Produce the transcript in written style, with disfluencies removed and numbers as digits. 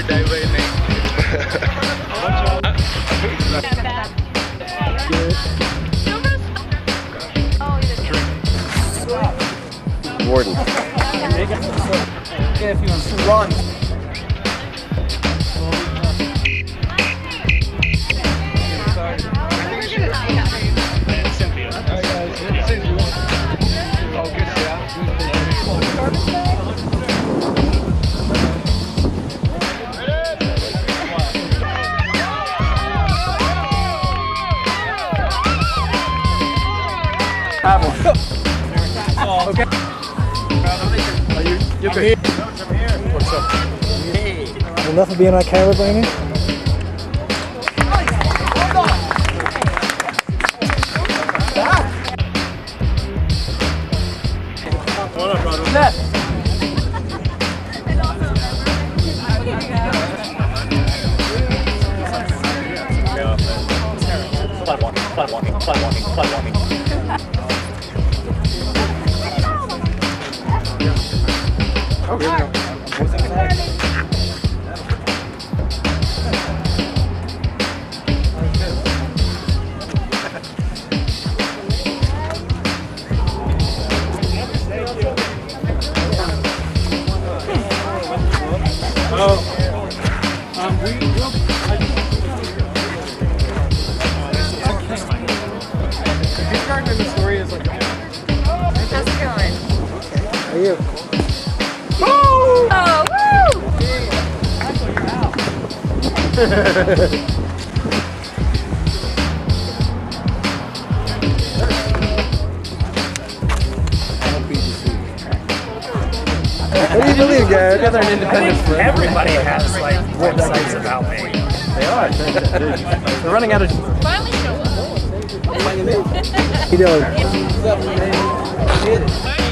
Warden. If you want to run. Okay. You're good. What's up? Hey. Enough of being on camera, Brandon? What up, brother? Flat walking. Oh, here we go. How's it going? How are you? Oh, woo! What do you believe, Garrett? Together an independent firm. Everybody has like websites about me. They are. They're running out of. Finally show up. How you doing?